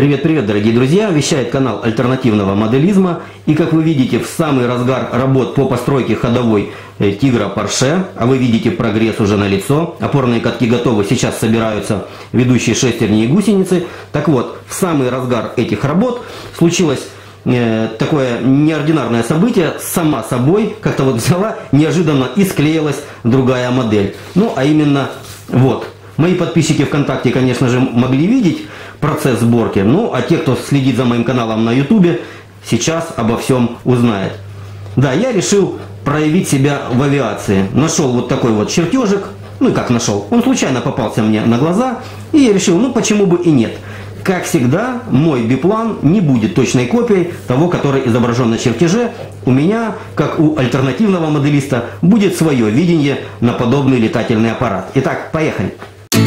Привет-привет, дорогие друзья! Вещает канал альтернативного моделизма. И как вы видите, в самый разгар работ по постройке ходовой Тигра Порше, а вы видите, прогресс уже налицо, опорные катки готовы, сейчас собираются ведущие шестерни и гусеницы. Так вот, в самый разгар этих работ случилось такое неординарное событие. Сама собой как-то вот взяла неожиданно и склеилась другая модель. Ну, а именно вот. Мои подписчики ВКонтакте, конечно же, могли видеть процесс сборки. Ну, а те, кто следит за моим каналом на Ютубе, сейчас обо всем узнает. Да, я решил проявить себя в авиации. Нашел вот такой вот чертежик. Ну и как нашел? Он случайно попался мне на глаза. И я решил, ну почему бы и нет. Как всегда, мой биплан не будет точной копией того, который изображен на чертеже. У меня, как у альтернативного моделиста, будет свое видение на подобный летательный аппарат. Итак, поехали.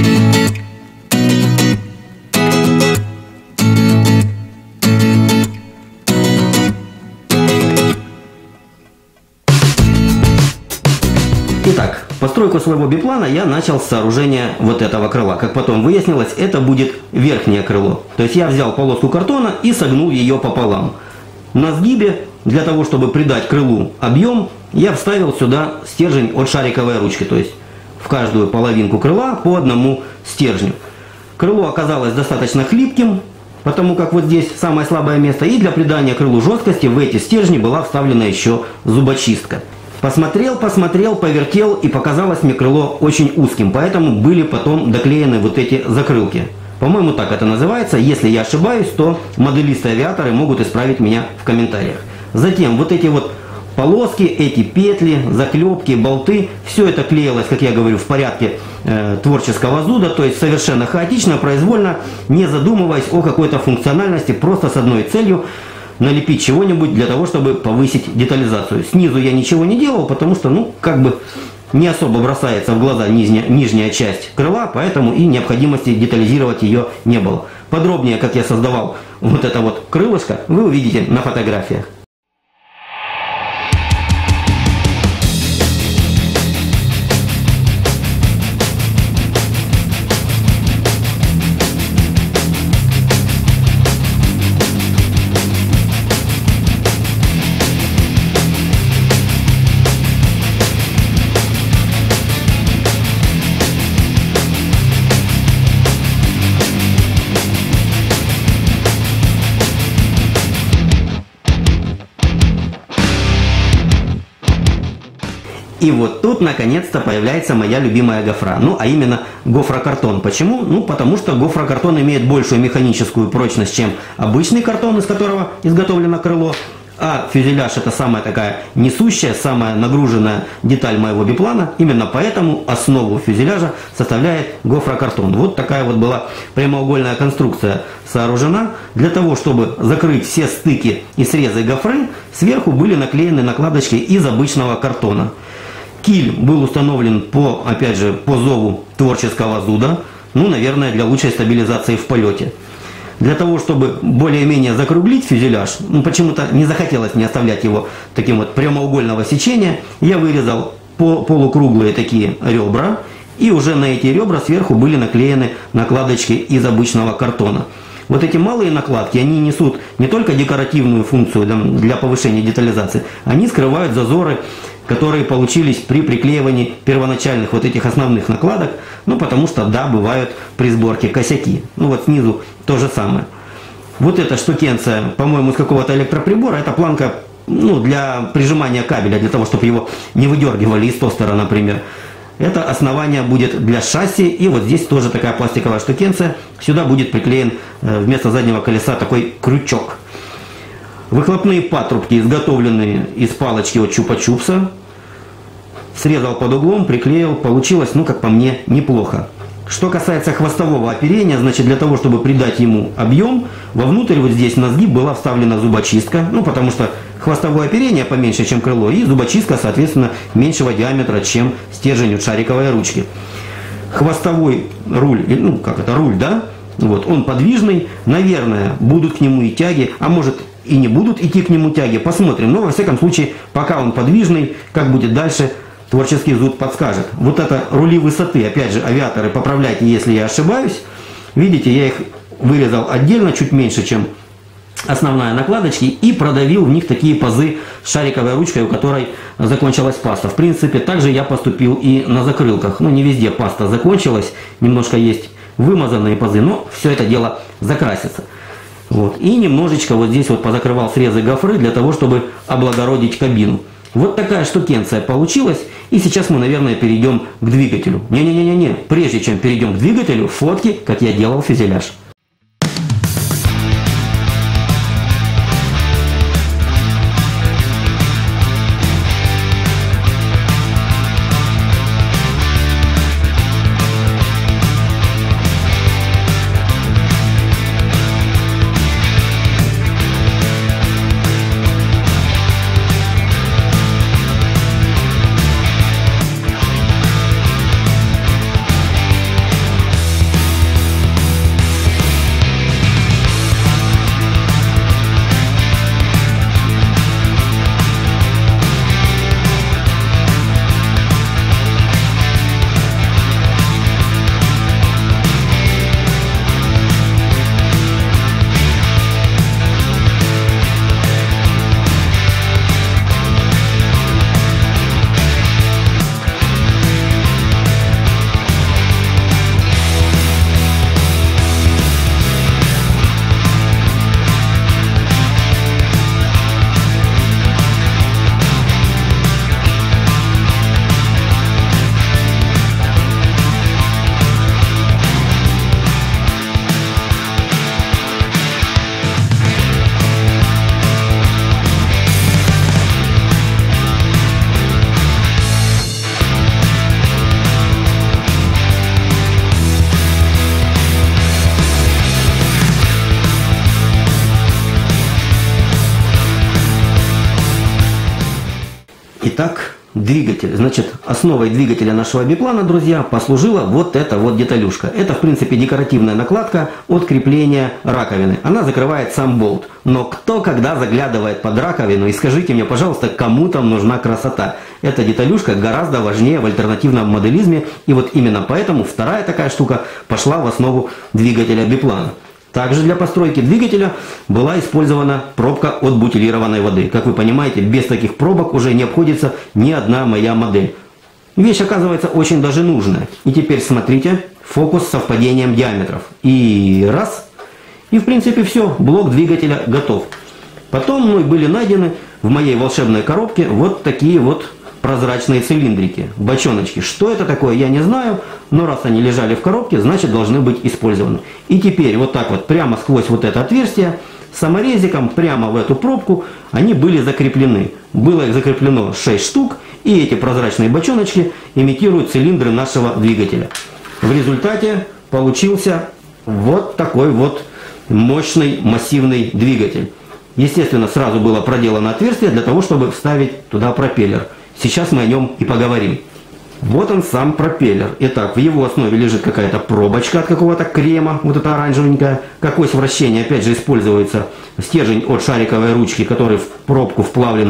Итак, постройку своего биплана я начал с сооружения вот этого крыла. Как потом выяснилось, это будет верхнее крыло. То есть я взял полоску картона и согнул ее пополам. На сгибе, для того чтобы придать крылу объем, я вставил сюда стержень от шариковой ручки. То есть в каждую половинку крыла по одному стержню. Крыло оказалось достаточно хлипким, потому как вот здесь самое слабое место. И для придания крылу жесткости в эти стержни была вставлена еще зубочистка. Посмотрел, повертел, и показалось мне крыло очень узким, поэтому были потом доклеены вот эти закрылки. По-моему, так это называется. Если я ошибаюсь, то моделисты-авиаторы могут исправить меня в комментариях. Затем вот эти вот полоски, эти петли, заклепки, болты, все это клеилось, как я говорю, в порядке творческого зуда, то есть совершенно хаотично, произвольно, не задумываясь о какой-то функциональности, просто с одной целью – налепить чего-нибудь для того, чтобы повысить детализацию. Снизу я ничего не делал, потому что, ну, как бы не особо бросается в глаза нижняя часть крыла, поэтому и необходимости детализировать ее не было. Подробнее, как я создавал вот это вот крылышко, вы увидите на фотографиях. И вот тут наконец-то появляется моя любимая гофра, ну а именно гофрокартон. Почему? Ну потому что гофрокартон имеет большую механическую прочность, чем обычный картон, из которого изготовлено крыло. А фюзеляж — это самая такая несущая, самая нагруженная деталь моего биплана. Именно поэтому основу фюзеляжа составляет гофрокартон. Вот такая вот была прямоугольная конструкция сооружена. Для того, чтобы закрыть все стыки и срезы гофры, сверху были наклеены накладочки из обычного картона. Киль был установлен опять же, по зову творческого зуда, ну, наверное, для лучшей стабилизации в полете. Для того, чтобы более-менее закруглить фюзеляж, ну, почему-то не захотелось мне оставлять его таким вот прямоугольного сечения, я вырезал полукруглые такие ребра, и уже на эти ребра сверху были наклеены накладочки из обычного картона. Вот эти малые накладки, они несут не только декоративную функцию для повышения детализации, они скрывают зазоры, которые получились при приклеивании первоначальных вот этих основных накладок, ну потому что, да, бывают при сборке косяки. Ну вот снизу то же самое. Вот эта штукенция, по-моему, из какого-то электроприбора, это планка, ну, для прижимания кабеля, для того, чтобы его не выдергивали из тостера, например. Это основание будет для шасси, и вот здесь тоже такая пластиковая штукенция. Сюда будет приклеен вместо заднего колеса такой крючок. Выхлопные патрубки, изготовленные из палочки от чупа-чупса. Срезал под углом, приклеил. Получилось, ну, как по мне, неплохо. Что касается хвостового оперения, значит, для того, чтобы придать ему объем, вовнутрь вот здесь на сгиб была вставлена зубочистка. Ну, потому что хвостовое оперение поменьше, чем крыло, и зубочистка, соответственно, меньшего диаметра, чем стержень от шариковой ручки. Хвостовой руль, ну, как это, руль, да? Вот, он подвижный. Наверное, будут к нему и тяги, а может и не будут идти к нему тяги. Посмотрим. Но, во всяком случае, пока он подвижный, как будет дальше, творческий зуд подскажет. Вот это рули высоты, опять же, авиаторы, поправляйте, если я ошибаюсь. Видите, я их вырезал отдельно, чуть меньше, чем основная накладочки, и продавил в них такие пазы шариковой ручкой, у которой закончилась паста. В принципе, также я поступил и на закрылках. Ну, не везде паста закончилась, немножко есть вымазанные пазы, но все это дело закрасится. Вот. И немножечко вот здесь вот позакрывал срезы гофры для того, чтобы облагородить кабину. Вот такая штукенция получилась. И сейчас мы, наверное, перейдем к двигателю. Не-не-не-не, прежде чем перейдем к двигателю, фотки, как я делал фюзеляж. Итак, двигатель. Значит, основой двигателя нашего биплана, друзья, послужила вот эта вот деталюшка. Это, в принципе, декоративная накладка от крепления раковины. Она закрывает сам болт. Но кто когда заглядывает под раковину, и скажите мне, пожалуйста, кому там нужна красота? Эта деталюшка гораздо важнее в альтернативном моделизме. И вот именно поэтому вторая такая штука пошла в основу двигателя биплана. Также для постройки двигателя была использована пробка от бутилированной воды. Как вы понимаете, без таких пробок уже не обходится ни одна моя модель. Вещь оказывается очень даже нужная. И теперь смотрите, фокус с совпадением диаметров. И раз. И в принципе все, блок двигателя готов. Потом мной были найдены в моей волшебной коробке вот такие вот прозрачные цилиндрики, бочоночки. Что это такое, я не знаю, но раз они лежали в коробке, значит должны быть использованы. И теперь вот так вот прямо сквозь вот это отверстие саморезиком прямо в эту пробку они были закреплены. Было их закреплено 6 штук, и эти прозрачные бочоночки имитируют цилиндры нашего двигателя. В результате получился вот такой вот мощный массивный двигатель. Естественно, сразу было проделано отверстие для того, чтобы вставить туда пропеллер. Сейчас мы о нем и поговорим. Вот он сам пропеллер. Итак, в его основе лежит какая-то пробочка от какого-то крема, вот эта оранжевенькая. Как ось вращения, опять же, используется стержень от шариковой ручки, который в пробку вплавлен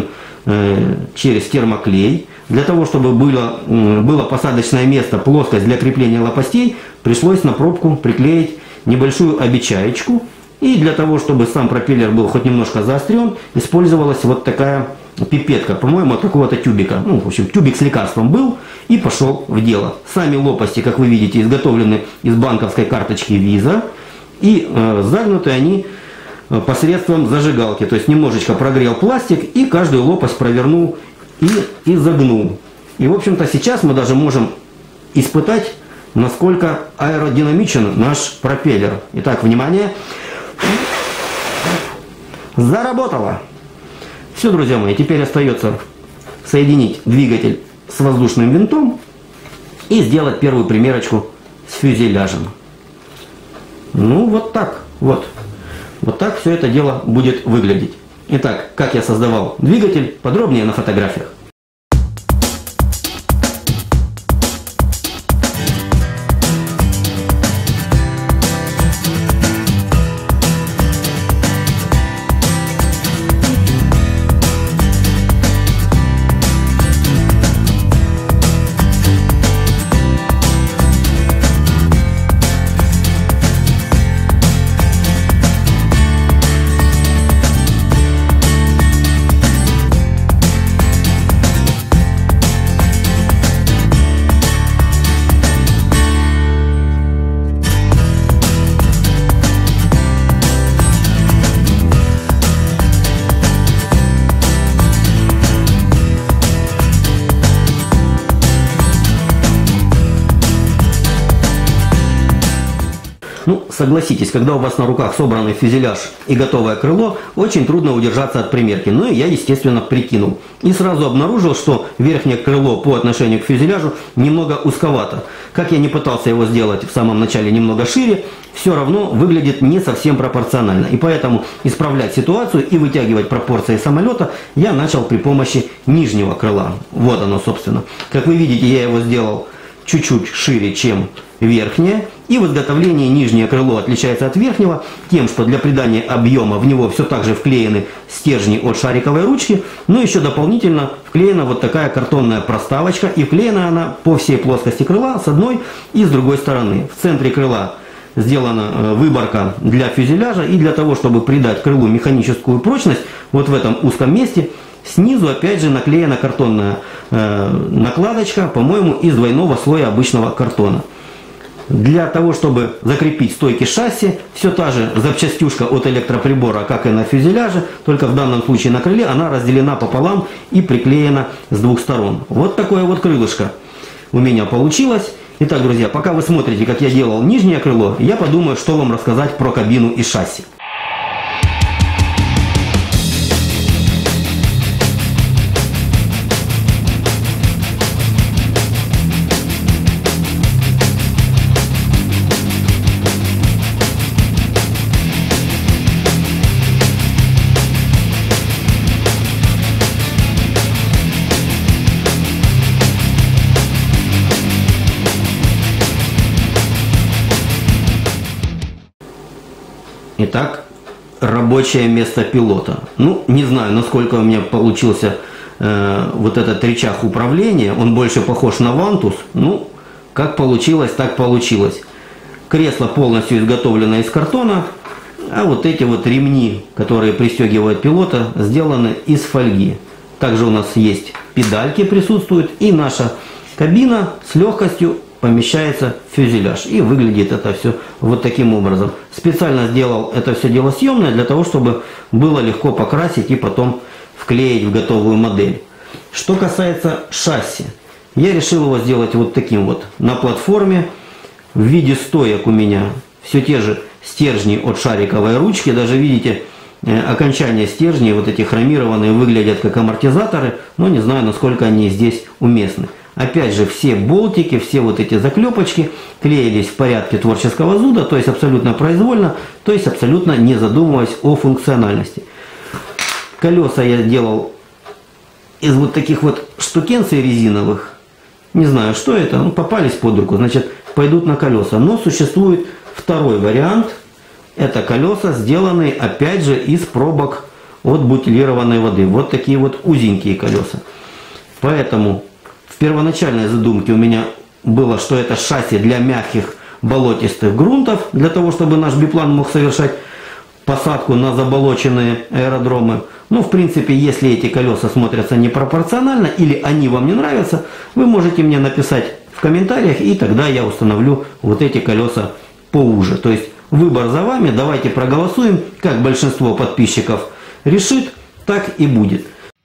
через термоклей. Для того, чтобы было посадочное место, плоскость для крепления лопастей, пришлось на пробку приклеить небольшую обечаечку. И для того, чтобы сам пропеллер был хоть немножко заострен, использовалась вот такая пипетка, по-моему, от какого-то тюбика. Ну, в общем, тюбик с лекарством был и пошел в дело. Сами лопасти, как вы видите, изготовлены из банковской карточки Visa. И загнуты они посредством зажигалки. То есть немножечко прогрел пластик и каждую лопасть провернул и загнул. И, в общем-то, сейчас мы даже можем испытать, насколько аэродинамичен наш пропеллер. Итак, внимание. Заработало! Все, друзья мои, теперь остается соединить двигатель с воздушным винтом и сделать первую примерочку с фюзеляжем. Ну, вот так вот. Вот так все это дело будет выглядеть. Итак, как я создавал двигатель, подробнее на фотографиях. согласитесь, когда у вас на руках собранный фюзеляж и готовое крыло, очень трудно удержаться от примерки. Ну и я, естественно, прикинул. И сразу обнаружил, что верхнее крыло по отношению к фюзеляжу немного узковато. Как я не пытался его сделать в самом начале немного шире, все равно выглядит не совсем пропорционально. И поэтому исправлять ситуацию и вытягивать пропорции самолета я начал при помощи нижнего крыла. Вот оно, собственно. Как вы видите, я его сделал чуть-чуть шире, чем верхнее. И в изготовлении нижнее крыло отличается от верхнего тем, что для придания объема в него все так же вклеены стержни от шариковой ручки, но еще дополнительно вклеена вот такая картонная проставочка, и вклеена она по всей плоскости крыла с одной и с другой стороны. В центре крыла сделана выборка для фюзеляжа, и для того, чтобы придать крылу механическую прочность, вот в этом узком месте снизу опять же наклеена картонная накладочка, по-моему, из двойного слоя обычного картона. Для того, чтобы закрепить стойки шасси, все та же запчастюшка от электроприбора, как и на фюзеляже, только в данном случае на крыле она разделена пополам и приклеена с двух сторон. Вот такое вот крылышко у меня получилось. Итак, друзья, пока вы смотрите, как я делал нижнее крыло, я подумаю, что вам рассказать про кабину и шасси. Итак, рабочее место пилота. Ну, не знаю, насколько у меня получился вот этот рычаг управления. Он больше похож на вантус. Ну, как получилось, так получилось. Кресло полностью изготовлено из картона, а вот эти вот ремни, которые пристегивают пилота, сделаны из фольги. Также у нас есть педальки присутствуют, и наша кабина с легкостью помещается в фюзеляж. И выглядит это все вот таким образом. Специально сделал это все дело съемное, для того, чтобы было легко покрасить и потом вклеить в готовую модель. Что касается шасси, я решил его сделать вот таким вот. На платформе в виде стоек у меня все те же стержни от шариковой ручки. Даже видите, окончания стержней, вот эти хромированные, выглядят как амортизаторы, но не знаю, насколько они здесь уместны. Опять же, все болтики, все вот эти заклепочки клеились в порядке творческого зуда, то есть абсолютно произвольно, то есть абсолютно не задумываясь о функциональности. Колеса я делал из вот таких вот штукенций резиновых. Не знаю, что это, ну, попались под руку, значит, пойдут на колеса. Но существует второй вариант. Это колеса, сделанные опять же из пробок от бутилированной воды. Вот такие вот узенькие колеса. Поэтому в первоначальной задумке у меня было, что это шасси для мягких болотистых грунтов, для того, чтобы наш биплан мог совершать посадку на заболоченные аэродромы. Ну, в принципе, если эти колеса смотрятся непропорционально или они вам не нравятся, вы можете мне написать в комментариях, и тогда я установлю вот эти колеса поуже. То есть выбор за вами, давайте проголосуем, как большинство подписчиков решит, так и будет.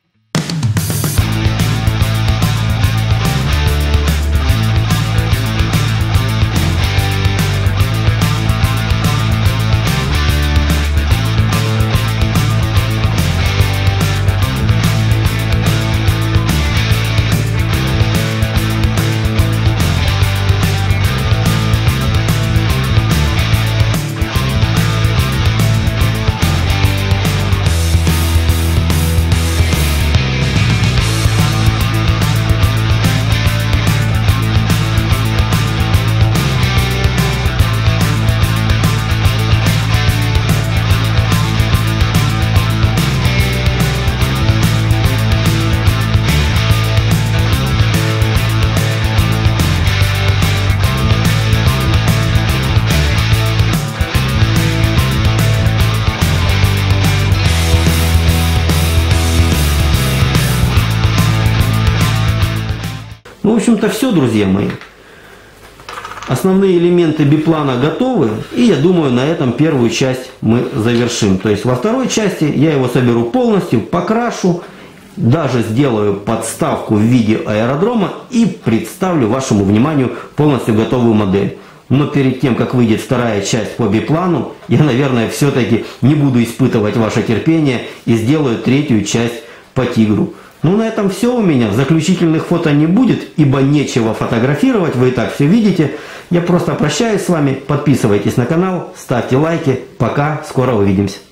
Ну, в общем-то, все, друзья мои. Основные элементы биплана готовы, и я думаю, на этом первую часть мы завершим. То есть во второй части я его соберу полностью, покрашу, даже сделаю подставку в виде аэродрома и представлю вашему вниманию полностью готовую модель. Но перед тем, как выйдет вторая часть по биплану, я, наверное, все-таки не буду испытывать ваше терпение и сделаю третью часть по тигру. Ну, на этом все у меня. Заключительных фото не будет, ибо нечего фотографировать, вы и так все видите. Я просто прощаюсь с вами, подписывайтесь на канал, ставьте лайки. Пока, скоро увидимся.